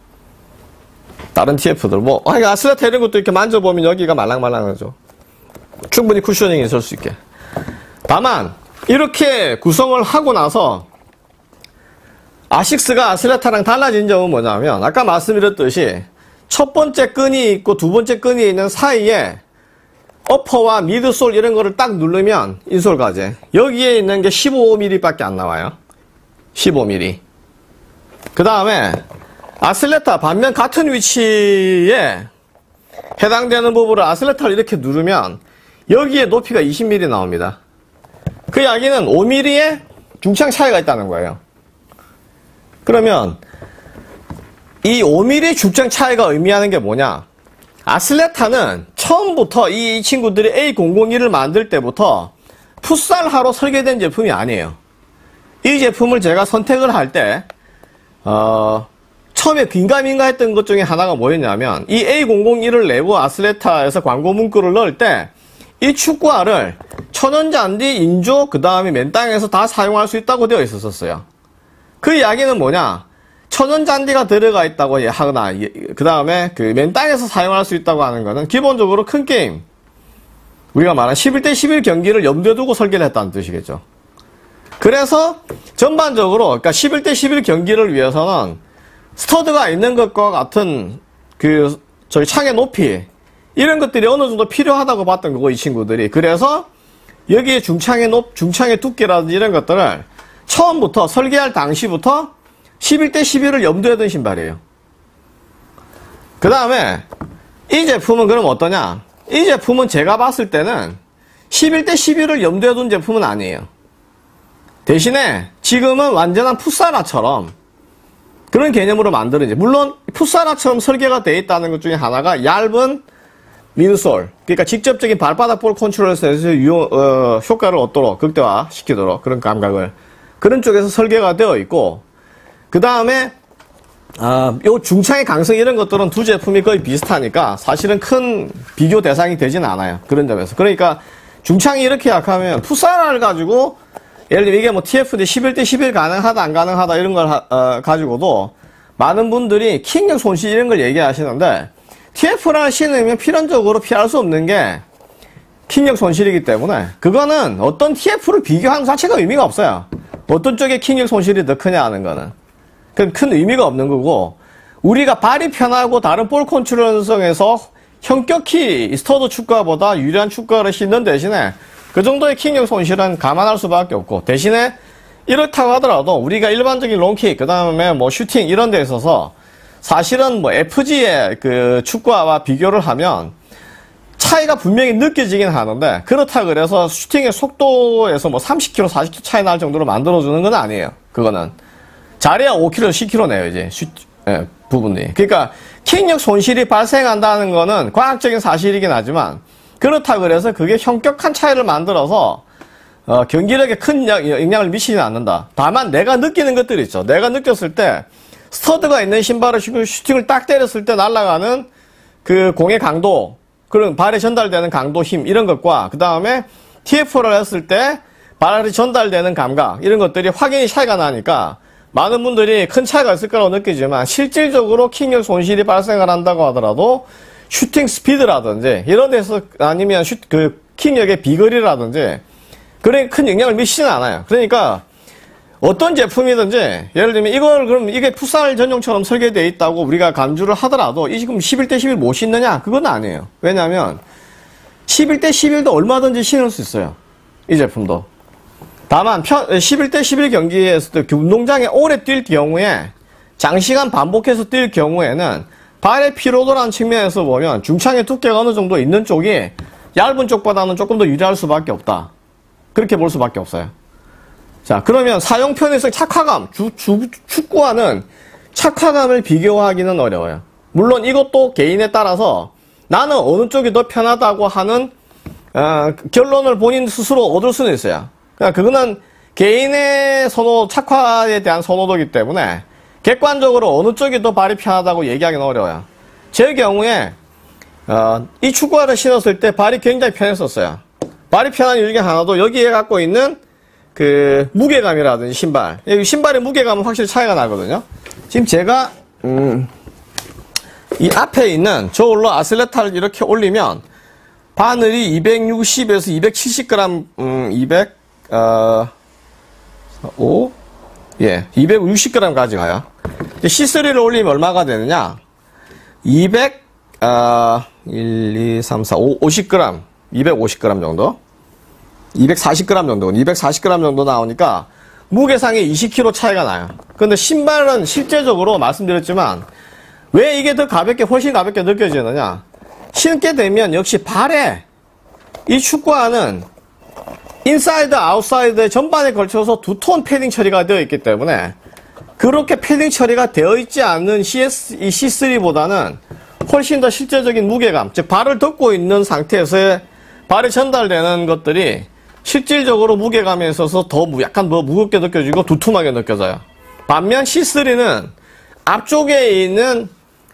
다른 티에프들 뭐 아, 아슬레타 이런 것도 이렇게 만져보면 여기가 말랑말랑하죠. 충분히 쿠셔닝이 있을 수 있게. 다만 이렇게 구성을 하고 나서 아식스가 아슬레타랑 달라진 점은 뭐냐면, 아까 말씀드렸듯이 첫 번째 끈이 있고 두 번째 끈이 있는 사이에 어퍼와 미드솔 이런 거를 딱 누르면 인솔까지 여기에 있는 게 십오 밀리미터 밖에 안 나와요. 십오 밀리미터. 그 다음에 아슬레타 반면 같은 위치에 해당되는 부분을 아슬레타를 이렇게 누르면 여기에 높이가 이십 밀리미터 나옵니다. 그 이야기는 오 밀리미터의 중창 차이가 있다는 거예요. 그러면 이 오 밀리미터의 중창 차이가 의미하는 게 뭐냐? 아슬레타는 처음부터 이 친구들이 에이 공공일을 만들 때부터 풋살하러 설계된 제품이 아니에요. 이 제품을 제가 선택을 할 때 어, 처음에 긴가민가 했던 것 중에 하나가 뭐였냐면, 이 에이 공공일을 내고 아슬레타에서 광고 문구를 넣을 때 이 축구화를 천연잔디, 인조, 그 다음에 맨땅에서 다 사용할 수 있다고 되어 있었어요. 그 이야기는 뭐냐? 천연잔디가 들어가 있다고 하거나, 그 다음에 그 맨땅에서 사용할 수 있다고 하는 거는 기본적으로 큰 게임, 우리가 말한 십일 대 십일 경기를 염두에 두고 설계를 했다는 뜻이겠죠. 그래서 전반적으로, 그러니까 십일 대 십일 경기를 위해서는 스터드가 있는 것과 같은 그, 저기 창의 높이, 이런 것들이 어느 정도 필요하다고 봤던 거고, 이 친구들이. 그래서 여기에 중창의 높, 중창의 두께라든지 이런 것들을 처음부터 설계할 당시부터 십일 대 십일을 염두에 둔 신발이에요. 그 다음에 이 제품은 그럼 어떠냐? 이 제품은 제가 봤을 때는 십일 대 십일을 염두에 둔 제품은 아니에요. 대신에 지금은 완전한 풋사라처럼 그런 개념으로 만드는지, 물론 풋사라처럼 설계가 되어 있다는 것 중에 하나가 얇은 민솔, 그러니까 직접적인 발바닥 볼 컨트롤에서 유용, 어, 효과를 얻도록 극대화시키도록 그런 감각을 그런 쪽에서 설계가 되어 있고, 그 다음에 아, 요 중창의 강성 이런 것들은 두 제품이 거의 비슷하니까 사실은 큰 비교 대상이 되지는 않아요. 그런 점에서. 그러니까 중창이 이렇게 약하면 풋사라를 가지고 예를 들면 이게 뭐 티에프디 십일 대 십일 가능하다 안 가능하다 이런 걸 하, 어, 가지고도 많은 분들이 킥력 손실 이런 걸 얘기하시는데, 티에프를 신으면 필연적으로 피할 수 없는 게 킥력 손실이기 때문에 그거는 어떤 티에프를 비교하는 자체가 의미가 없어요. 어떤 쪽에 킥력 손실이 더 크냐 하는 거는 그건 큰 의미가 없는 거고, 우리가 발이 편하고 다른 볼 컨트롤성에서 현격히 스터드 축구화보다 유리한 축구화를 신는 대신에 그 정도의 킥력 손실은 감안할 수밖에 없고, 대신에 이렇다고 하더라도 우리가 일반적인 롱킥, 그 다음에 뭐 슈팅 이런 데 있어서 사실은 뭐 에프지의 그 축구화와 비교를 하면 차이가 분명히 느껴지긴 하는데, 그렇다 그래서 슈팅의 속도에서 뭐 삼십 킬로미터, 사십 킬로미터 차이 날 정도로 만들어주는 건 아니에요. 그거는. 잘해야 오 킬로미터, 십 킬로미터 내요, 이제. 슈, 예, 부분이. 그러니까, 킥력 손실이 발생한다는 거는 과학적인 사실이긴 하지만, 그렇다 그래서 그게 현격한 차이를 만들어서, 어, 경기력에 큰 영향을 미치지는 않는다. 다만 내가 느끼는 것들이 있죠. 내가 느꼈을 때, 스터드가 있는 신발을 신고 슈팅을 딱 때렸을 때 날아가는 그 공의 강도, 그런 발에 전달되는 강도, 힘, 이런 것과 그 다음에 티에프를 했을 때 발에 전달되는 감각, 이런 것들이 확연히 차이가 나니까 많은 분들이 큰 차이가 있을 거라고 느끼지만 실질적으로 킥력 손실이 발생을 한다고 하더라도 슈팅 스피드라든지 이런 데서 아니면 슈, 그 킥력의 비거리라든지 그런 큰 영향을 미치지는 않아요. 그러니까 어떤 제품이든지 예를 들면 이걸 그럼 이게 풋살 전용처럼 설계되어 있다고 우리가 간주를 하더라도 이 지금 십일 대 십일 못 신느냐? 그건 아니에요. 왜냐하면 십일 대 십일도 얼마든지 신을 수 있어요. 이 제품도. 다만 십일 대 십일 경기에서도 운동장에 오래 뛸 경우에 장시간 반복해서 뛸 경우에는 발의 피로도라는 측면에서 보면 중창의 두께가 어느 정도 있는 쪽이 얇은 쪽보다는 조금 더 유리할 수밖에 없다. 그렇게 볼 수밖에 없어요. 자, 그러면 사용 편의성, 착화감, 주, 주, 축구와는 착화감을 비교하기는 어려워요. 물론 이것도 개인에 따라서 나는 어느 쪽이 더 편하다고 하는 어, 결론을 본인 스스로 얻을 수는 있어요. 그러니까 그거는 개인의 선호, 착화에 대한 선호도이기 때문에 객관적으로 어느 쪽이 더 발이 편하다고 얘기하기는 어려워요. 제 경우에 어, 이 축구화를 신었을 때 발이 굉장히 편했었어요. 발이 편한 이유 중에 하나도 여기에 갖고 있는 그 무게감이라든지 신발, 여기 신발의 무게감은 확실히 차이가 나거든요. 지금 제가 음, 이 앞에 있는 저울로 아슬레타를 이렇게 올리면 바늘이 이백육십에서 이백칠십 그램, 음, 이백, 어, 오, 예, 이백육십 그램까지 가요. 씨 쓰리를 올리면 얼마가 되느냐? 이백, 어, 일, 이, 삼, 사, 오, 오십 그램, 이백오십 그램 정도? 이백사십 그램 정도, 이백사십 그램 정도 나오니까 무게상에 이십 킬로그램 차이가 나요. 근데 신발은 실제적으로 말씀드렸지만 왜 이게 더 가볍게, 훨씬 가볍게 느껴지느냐? 신게 되면 역시 발에 이 축구화는 인사이드, 아웃사이드의 전반에 걸쳐서 두 톤 패딩 처리가 되어 있기 때문에 그렇게 패딩 처리가 되어 있지 않는 씨에스, 이 씨 쓰리보다는 훨씬 더 실제적인 무게감, 즉 발을 덮고 있는 상태에서 발에 전달되는 것들이 실질적으로 무게감에 있어서 더 약간 더 무겁게 느껴지고 두툼하게 느껴져요. 반면 씨 쓰리는 앞쪽에 있는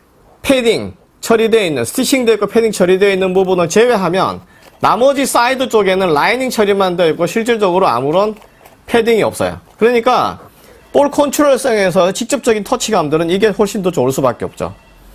패딩 처리되어 있는, 스티칭되어 있고 패딩 처리되어 있는 부분을 제외하면 나머지 사이드 쪽에는 라이닝 처리만 되어 있고 실질적으로 아무런 패딩이 없어요. 그러니까 볼 컨트롤성에서 직접적인 터치감들은 이게 훨씬 더 좋을 수밖에 없죠.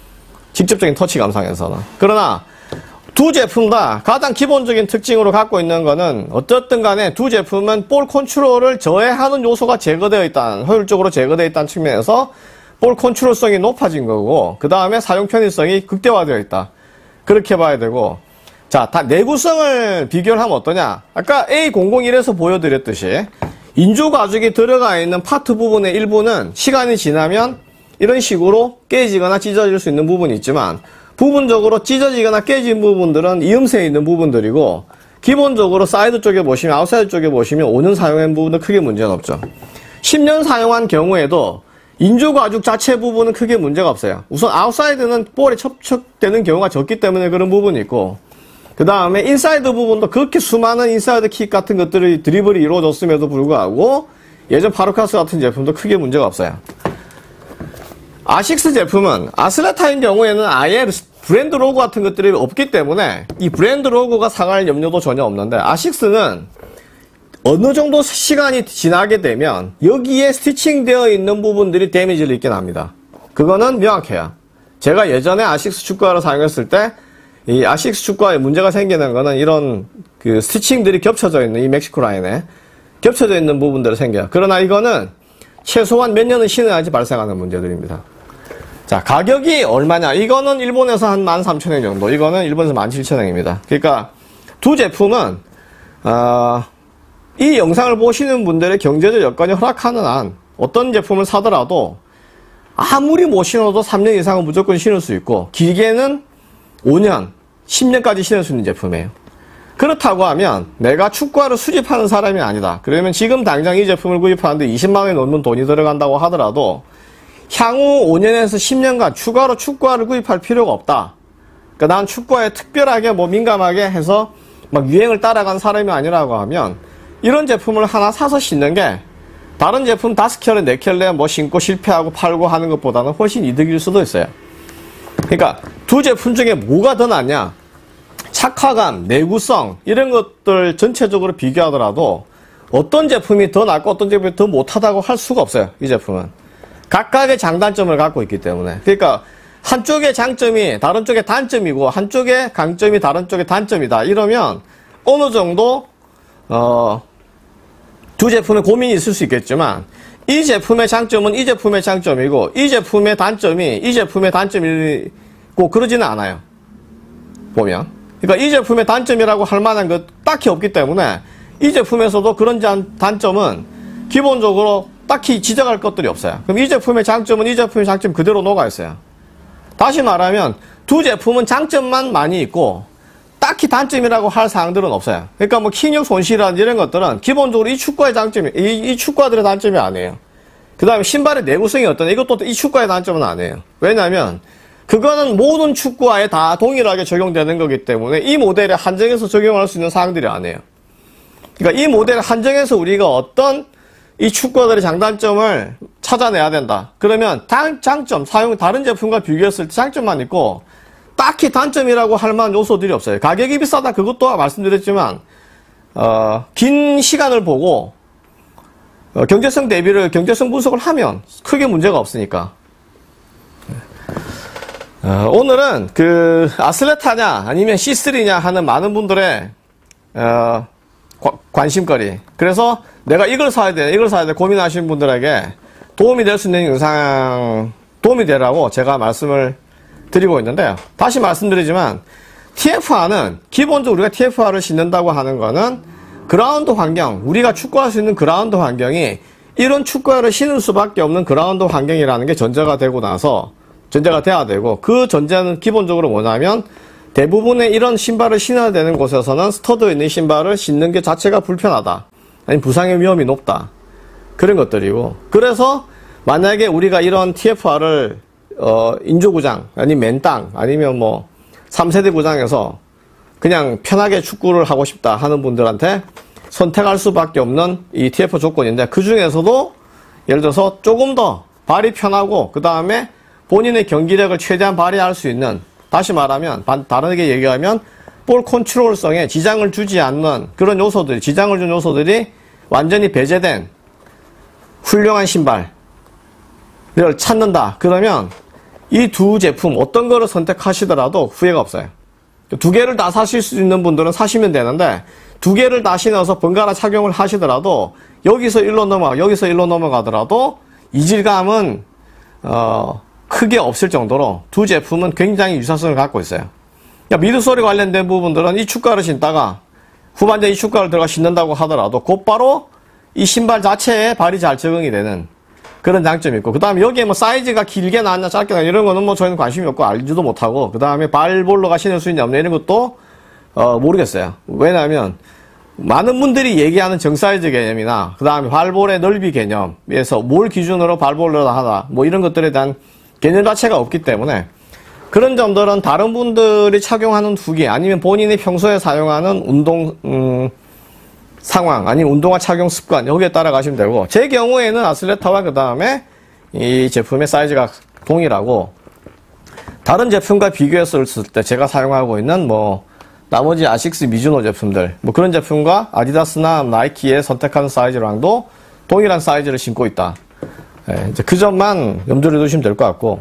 직접적인 터치감상에서는. 그러나 두 제품 다 가장 기본적인 특징으로 갖고 있는 거는 어떻든 간에 두 제품은 볼 컨트롤을 저해하는 요소가 제거되어 있다는, 효율적으로 제거되어 있다는 측면에서 볼 컨트롤성이 높아진 거고, 그 다음에 사용 편의성이 극대화되어 있다. 그렇게 봐야 되고, 자, 다 내구성을 비교를 하면 어떠냐? 아까 에이 공공일에서 보여드렸듯이 인조 가죽이 들어가 있는 파트 부분의 일부는 시간이 지나면 이런 식으로 깨지거나 찢어질 수 있는 부분이 있지만 부분적으로 찢어지거나 깨진 부분들은 이음새에 있는 부분들이고, 기본적으로 사이드 쪽에 보시면, 아웃사이드 쪽에 보시면 오 년 사용한 부분은 크게 문제는 없죠. 십 년 사용한 경우에도 인조 가죽 자체 부분은 크게 문제가 없어요. 우선 아웃사이드는 볼에 접촉되는 경우가 적기 때문에 그런 부분이 있고, 그 다음에 인사이드 부분도 그렇게 수많은 인사이드 킥 같은 것들이 드리블이 이루어졌음에도 불구하고 예전 파르카스 같은 제품도 크게 문제가 없어요. 아식스 제품은 아슬레타인 경우에는 아예 브랜드 로고 같은 것들이 없기 때문에 이 브랜드 로고가 상할 염려도 전혀 없는데, 아식스는 어느 정도 시간이 지나게 되면 여기에 스티칭 되어 있는 부분들이 데미지를 입게 합니다. 그거는 명확해요. 제가 예전에 아식스 축구화를 사용했을 때 이 아식스 축구화에 문제가 생기는 거는 이런 그 스티칭들이 겹쳐져 있는 이 멕시코 라인에 겹쳐져 있는 부분들이 생겨요. 그러나 이거는 최소한 몇 년은 신어야지 발생하는 문제들입니다. 자, 가격이 얼마냐? 이거는 일본에서 한 만 삼천 엔 정도, 이거는 일본에서 만 칠천 엔입니다. 그러니까 두 제품은 어, 이 영상을 보시는 분들의 경제적 여건이 허락하는 한 어떤 제품을 사더라도 아무리 못 신어도 삼 년 이상은 무조건 신을 수 있고, 길게는 오 년, 십 년까지 신을 수 있는 제품이에요. 그렇다고 하면 내가 축구화를 수집하는 사람이 아니다. 그러면 지금 당장 이 제품을 구입하는데 이십만 원이 넘는 돈이 들어간다고 하더라도 향후 오 년에서 십 년간 추가로 축구화를 구입할 필요가 없다. 그러니까 난 축구화에 특별하게 뭐 민감하게 해서 막 유행을 따라간 사람이 아니라고 하면 이런 제품을 하나 사서 신는 게 다른 제품 다섯 켤레, 네 켤레 뭐 신고 실패하고 팔고 하는 것보다는 훨씬 이득일 수도 있어요. 그러니까 두 제품 중에 뭐가 더 낫냐? 착화감, 내구성 이런 것들 전체적으로 비교하더라도 어떤 제품이 더 낫고 어떤 제품이 더 못하다고 할 수가 없어요. 이 제품은 각각의 장단점을 갖고 있기 때문에. 그러니까 한쪽의 장점이 다른 쪽의 단점이고 한쪽의 강점이 다른 쪽의 단점이다 이러면 어느 정도 어, 두 제품에 고민이 있을 수 있겠지만 이 제품의 장점은 이 제품의 장점이고 이 제품의 단점이 이 제품의 단점이고 그러지는 않아요. 보면. 그러니까 이 제품의 단점이라고 할 만한 것 딱히 없기 때문에 이 제품에서도 그런 단점은 기본적으로 딱히 지적할 것들이 없어요. 그럼 이 제품의 장점은 이 제품의 장점 그대로 녹아있어요. 다시 말하면 두 제품은 장점만 많이 있고 딱히 단점이라고 할 사항들은 없어요. 그러니까 뭐 킹력 손실이라든지 이런 것들은 기본적으로 이 축구의 장점이, 이, 이 축구화들의 단점이 아니에요. 그 다음에 신발의 내구성이 어떤, 이것도 이 축구화의 단점은 아니에요. 왜냐하면 그거는 모든 축구화에 다 동일하게 적용되는 거기 때문에 이 모델에 한정해서 적용할 수 있는 사항들이 아니에요. 그러니까 이 모델을 한정해서 우리가 어떤 이 축구화들의 장단점을 찾아내야 된다. 그러면 단, 장점, 사용, 다른 제품과 비교했을 때 장점만 있고 딱히 단점이라고 할 만한 요소들이 없어요. 가격이 비싸다 그것도 말씀드렸지만 어, 긴 시간을 보고 어, 경제성 대비를 경제성 분석을 하면 크게 문제가 없으니까. 어, 오늘은 그 아슬레타냐 아니면 씨 쓰리냐 하는 많은 분들의 어, 과, 관심거리. 그래서 내가 이걸 사야 돼, 이걸 사야 돼 고민하시는 분들에게 도움이 될 수 있는 영상, 도움이 되라고 제가 말씀을 드리고 있는데요. 다시 말씀드리지만 티에프알은 기본적으로 우리가 티에프알을 신는다고 하는 거는 그라운드 환경, 우리가 축구할 수 있는 그라운드 환경이 이런 축구화를 신을 수밖에 없는 그라운드 환경이라는 게 전제가 되고 나서 전제가 돼야 되고, 그 전제는 기본적으로 뭐냐면 대부분의 이런 신발을 신어야 되는 곳에서는 스터드 있는 신발을 신는 게 자체가 불편하다, 아니면 부상의 위험이 높다, 그런 것들이고, 그래서 만약에 우리가 이런 티에프알을 어, 인조구장, 아니면 맨땅, 아니면 뭐 삼 세대 구장에서 그냥 편하게 축구를 하고 싶다 하는 분들한테 선택할 수밖에 없는 이 티에프 조건인데, 그 중에서도 예를 들어서 조금 더 발이 편하고 그 다음에 본인의 경기력을 최대한 발휘할 수 있는, 다시 말하면 다르게 얘기하면 볼 컨트롤성에 지장을 주지 않는 그런 요소들이, 지장을 준 요소들이 완전히 배제된 훌륭한 신발을 찾는다. 그러면 이 두 제품 어떤 거를 선택하시더라도 후회가 없어요. 두 개를 다 사실 수 있는 분들은 사시면 되는데, 두 개를 다 신어서 번갈아 착용을 하시더라도 여기서 일로 넘어가 여기서 일로 넘어가더라도 이질감은 어, 크게 없을 정도로 두 제품은 굉장히 유사성을 갖고 있어요. 그러니까 미드솔에 관련된 부분들은 이 축구화를 신다가 후반전에 이 축구화를 들어가 신는다고 하더라도 곧바로 이 신발 자체에 발이 잘 적응이 되는 그런 장점이 있고, 그 다음에 여기에 뭐 사이즈가 길게 나왔냐 짧게 나왔냐 이런 거는 뭐 저희는 관심이 없고 알지도 못하고, 그 다음에 발볼로가 신을 수 있냐 없냐 이런 것도 어 모르겠어요. 왜냐하면 많은 분들이 얘기하는 정사이즈 개념이나 그 다음에 발볼의 넓이 개념에서 뭘 기준으로 발볼로다 하다 뭐 이런 것들에 대한 개념 자체가 없기 때문에 그런 점들은 다른 분들이 착용하는 후기, 아니면 본인이 평소에 사용하는 운동 음 상황, 아니면 운동화 착용 습관, 여기에 따라가시면 되고, 제 경우에는 아슬레타와 그 다음에 이 제품의 사이즈가 동일하고, 다른 제품과 비교했을 때 제가 사용하고 있는 뭐 나머지 아식스, 미즈노 제품들 뭐 그런 제품과 아디다스나 나이키의 선택하는 사이즈랑도 동일한 사이즈를 신고 있다. 예, 이제 그 점만 염두를 두시면 될 것 같고,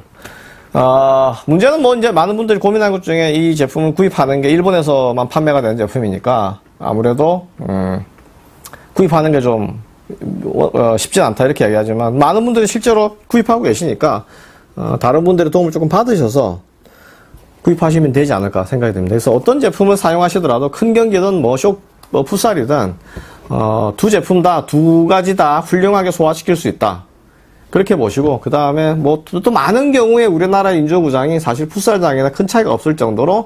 어, 문제는 뭐 이제 많은 분들이 고민하는 것 중에 이 제품을 구입하는 게 일본에서만 판매가 되는 제품이니까 아무래도 음, 구입하는 게 좀 어, 쉽진 않다 이렇게 이야기하지만, 많은 분들이 실제로 구입하고 계시니까 어, 다른 분들의 도움을 조금 받으셔서 구입하시면 되지 않을까 생각이 듭니다. 그래서 어떤 제품을 사용하시더라도 큰 경기든 뭐 쇼, 뭐 풋살이든 어, 두 제품 다, 두 가지 다 훌륭하게 소화시킬 수 있다, 그렇게 보시고, 그 다음에 뭐 또 많은 경우에 우리나라 인조구장이 사실 풋살장이나 큰 차이가 없을 정도로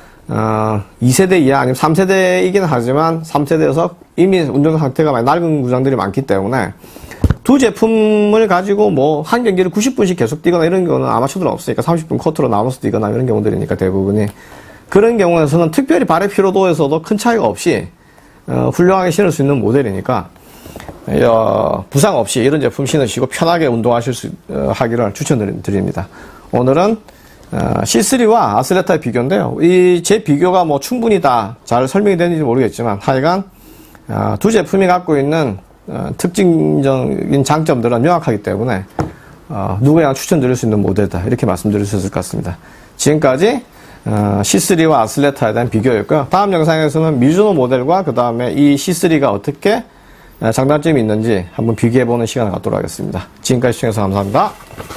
어, 이 세대 이하 아니면 삼 세대이긴 하지만 삼 세대에서 이미 운동 상태가 많이 낡은 구장들이 많기 때문에 두 제품을 가지고 뭐 한 경기를 구십 분씩 계속 뛰거나 이런 경우는 아마추어들은 없으니까 삼십 분 커트로 나눠서 뛰거나 이런 경우들이니까 대부분이, 그런 경우에서는 특별히 발의 피로도에서도 큰 차이가 없이 어, 훌륭하게 신을 수 있는 모델이니까 어, 부상 없이 이런 제품 신으시고 편하게 운동하실 수 어, 하기를 추천드립니다. 오늘은 어, 씨 쓰리와 아슬레타의 비교인데요. 이 제 비교가 뭐 충분히 다 잘 설명이 되는지 모르겠지만 하여간 어, 두 제품이 갖고 있는 어, 특징적인 장점들은 명확하기 때문에 어, 누구나 추천드릴 수 있는 모델이다 이렇게 말씀드릴 수 있을 것 같습니다. 지금까지 어, 씨 쓰리와 아슬레타에 대한 비교였고요. 다음 영상에서는 미즈노 모델과 그 다음에 이 씨 쓰리가 어떻게 장단점이 있는지 한번 비교해보는 시간을 갖도록 하겠습니다. 지금까지 시청해주셔서 감사합니다.